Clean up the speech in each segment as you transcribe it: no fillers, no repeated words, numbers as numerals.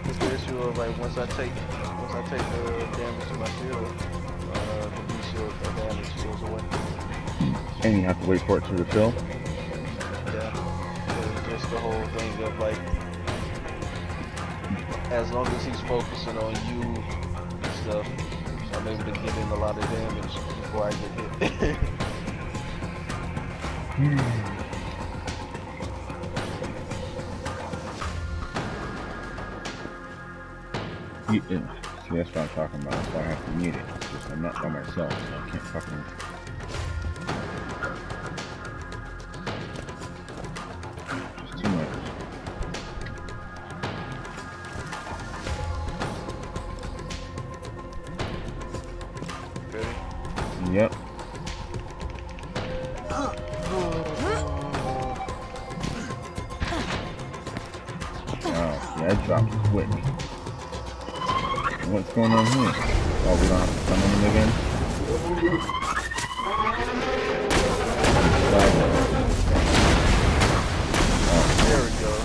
It's the issue of like once I take the damage to my shield, the B shield damage goes away. And you have to wait for it to refill? Yeah. So it's the whole thing of like, as long as he's focusing on you and stuff, I'm able to get in a lot of damage before I get hit. See, that's what I'm talking about. That's why I have to mute it. It's just I'm not by myself, so I can't fucking... Just too much. Ready? Yep. Oh, yeah, I dropped quick. What's going on here? Oh, we don't have to summon him again? Oh, there we go.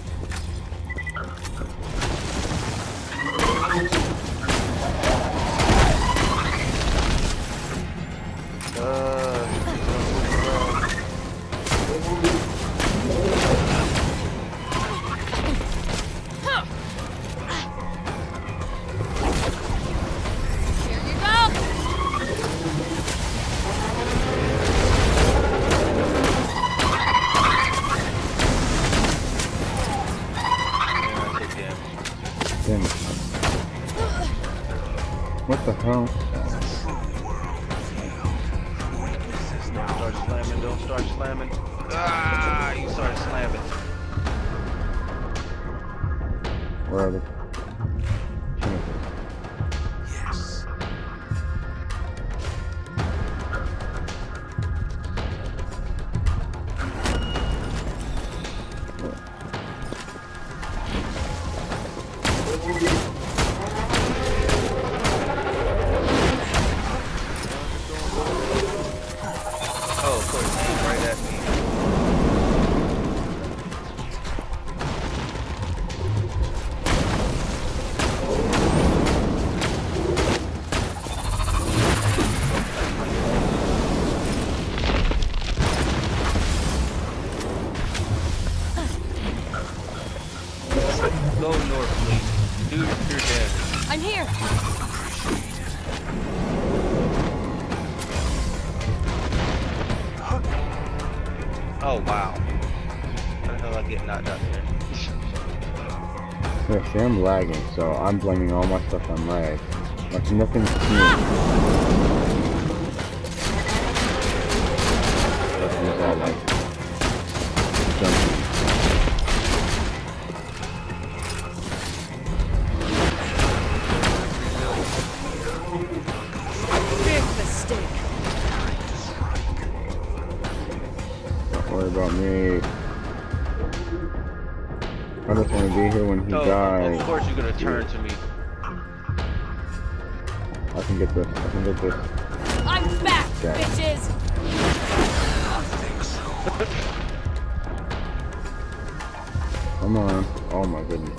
What the hell? Start slamming, don't start slamming. Ah, you started slamming. Where are they? Yes. Oh, of course, he came right at me. Go north, please. Do your damage. I'm here. Oh, wow. How the hell I get knocked out there? Yeah, see, I'm lagging, so I'm blaming all my stuff on lag. Like, nothing's smooth. Everything's all like... jumpy. Big mistake. Don't worry about me. I just want to be here when he dies. Of course you're gonna turn to me. I can get this. I can get this. I'm back, Okay. bitches. Come on. Oh my goodness.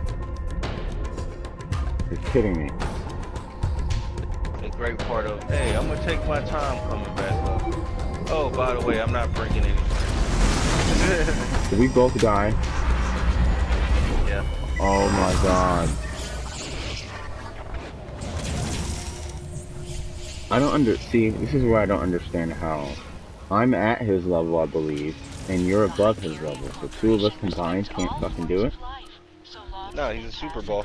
You're kidding me. The great part of, hey, I'm gonna take my time coming back up. Oh, by the way, I'm not breaking anything. Did we both die? Yeah. Oh my god. I don't see, this is where I don't understand how. I'm at his level, I believe, and you're above his level. So two of us combined can't fucking do it? No, he's a super boss.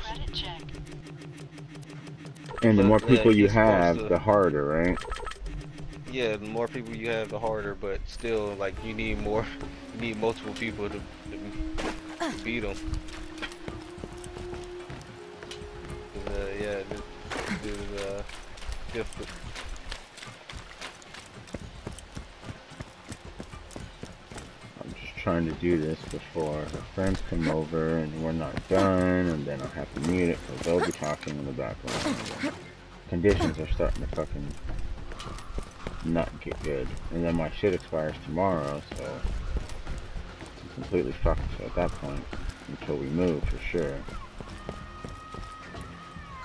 And the more Yeah, people you he's supposed have, to- the harder, right? Yeah, the more people you have, the harder, but still, like, you need multiple people to beat him. Yeah, this is difficult. I'm just trying to do this before her friends come over and we're not done, and then I'll have to mute it because they'll be talking in the background. Conditions are starting to fucking not get good. And then my shit expires tomorrow, so I'm completely fucked at that point. Until we move, for sure.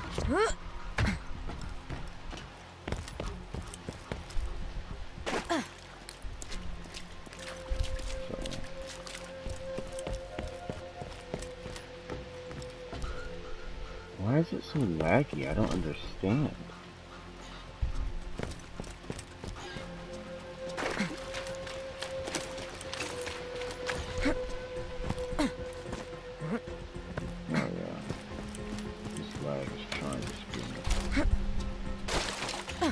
Why is it so laggy? I don't understand. Oh yeah. This lag is trying to screw me.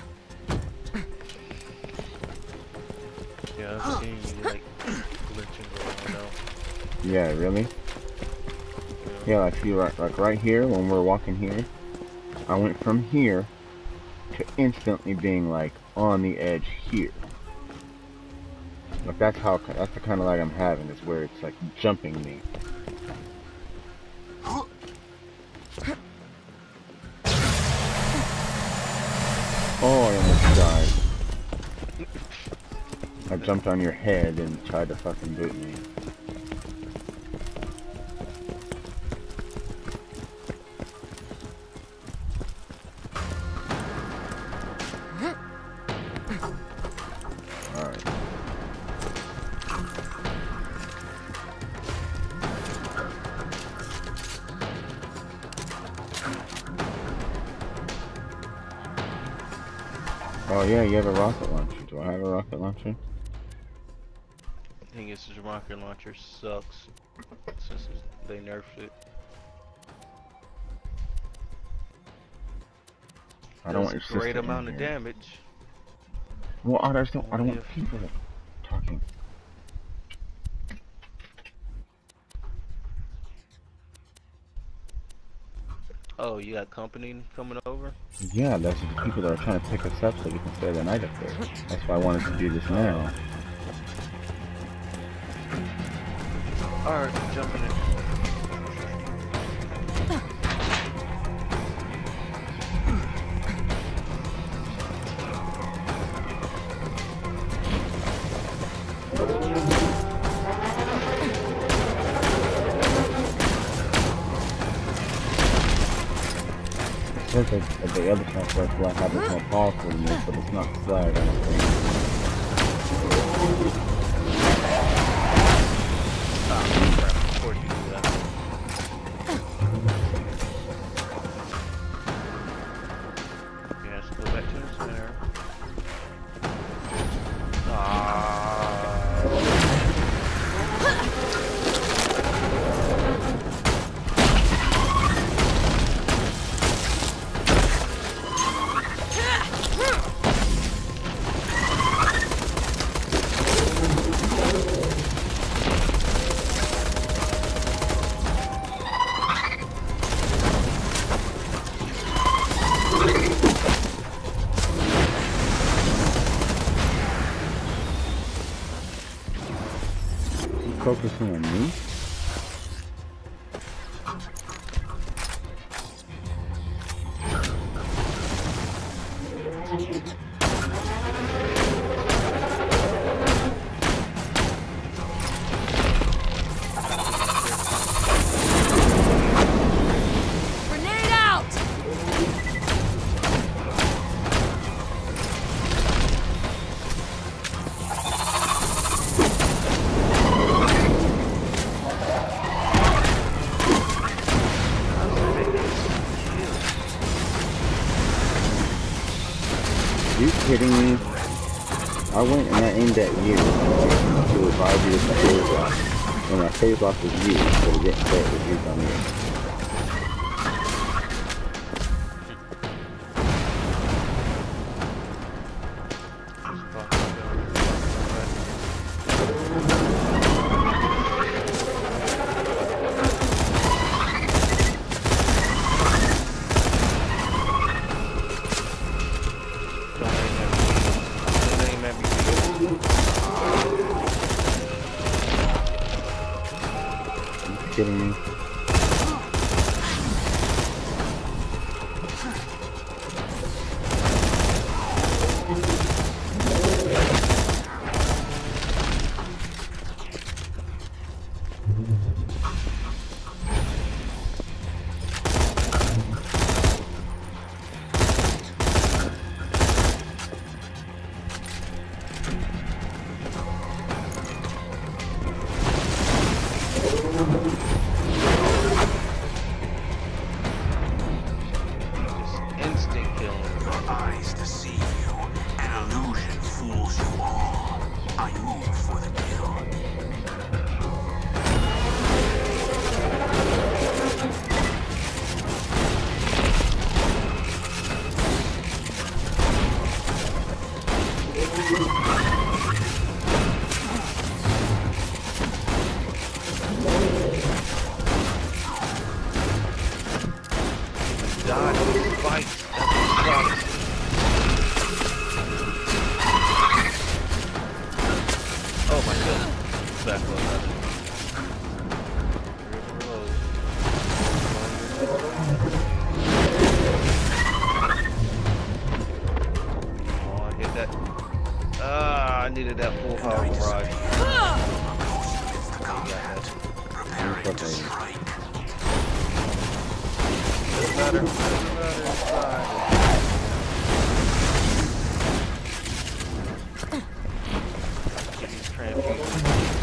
Yeah, I've seen you like glitching around now. Yeah, really? Yeah, I feel like right here when we're walking here, I went from here to instantly being like on the edge here. Like that's the kind of lag I'm having, is where it's like jumping me. Oh, I almost died. I jumped on your head and tried to fucking boot me. Oh yeah, you have a rocket launcher. Do I have a rocket launcher? I think this rocket launcher sucks since they nerfed it. I don't want your Does a sister great in amount of here. damage. Well, I don't want people talking. Oh, you got company coming over? Yeah, there's the people that are trying to pick us up so we can stay the night up there. That's why I wanted to do this now. Alright, jumping in. It says that the other transfer flag have it more powerful than this, but it's not flag, I don't think. Of course you do that. Yeah, let's go back to the center. Focusing on me? Grenade out! You kidding me? I went and I aimed at you to revive you with my phase lock. And my phase lock was you, so it didn't say it was used on you. Kidding me? needed that full power barrage. Doesn't matter. Doesn't matter. It's fine. Get these transfusions.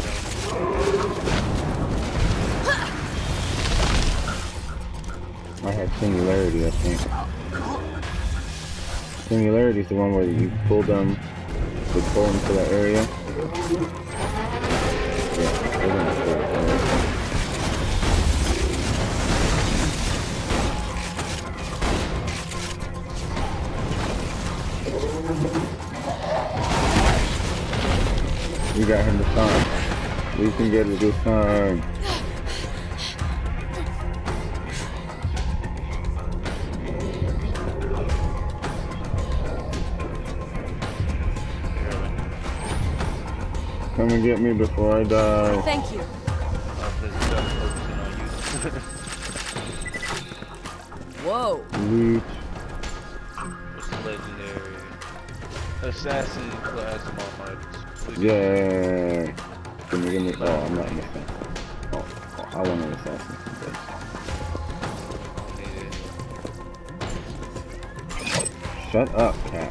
I had Singularity, I think. Singularity is the one where you pull them to pull them to that area. Yeah, they're gonna do it. We got him this time. We can get it this time. Come and get me before I die. Thank you. Whoa. Reach. What's the legendary? Assassin class modifiers. Yeah. Give me. Oh, I'm not missing. Oh, I want an assassin. Shut up, cat.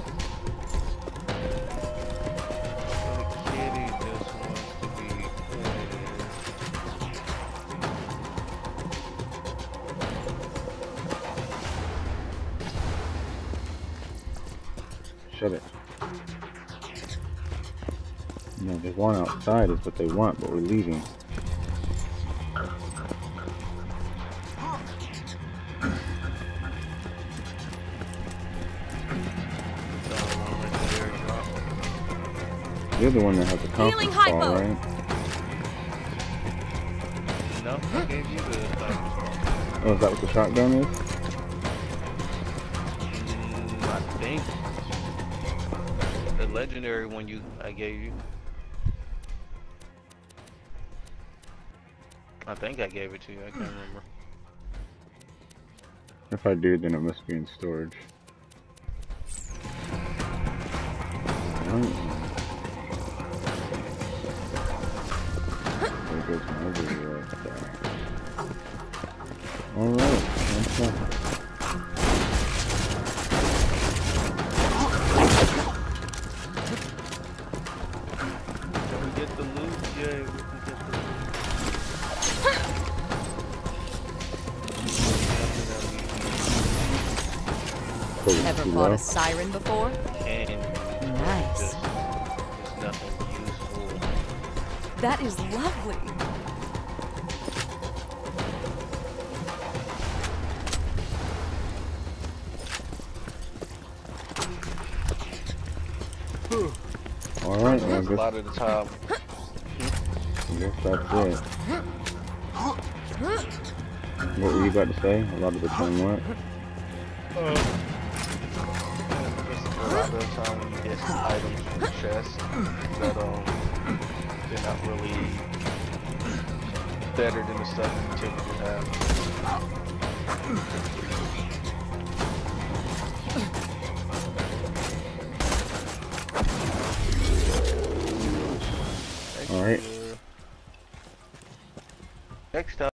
Shut it. No, there's one outside is what they want, but we're leaving. You're the one that has the conference call, right? No, I gave you the conference call. Oh, is that what the shotgun is? I think. The legendary one I gave you. I think I gave it to you, I can't remember. If I do, then it must be in storage. There goes my video right there. Alright, what's up? Can we get the loot? Yeah, we can get the loot. Ever fought a siren before? And Nice. just, there's nothing useful. That is lovely. Alright, well, I A lot of the time. guess that's it. What were you about to say? A lot of the time what? A lot of the time when you get items from the chest that they're not really better than the stuff you typically have. Alright. Next time.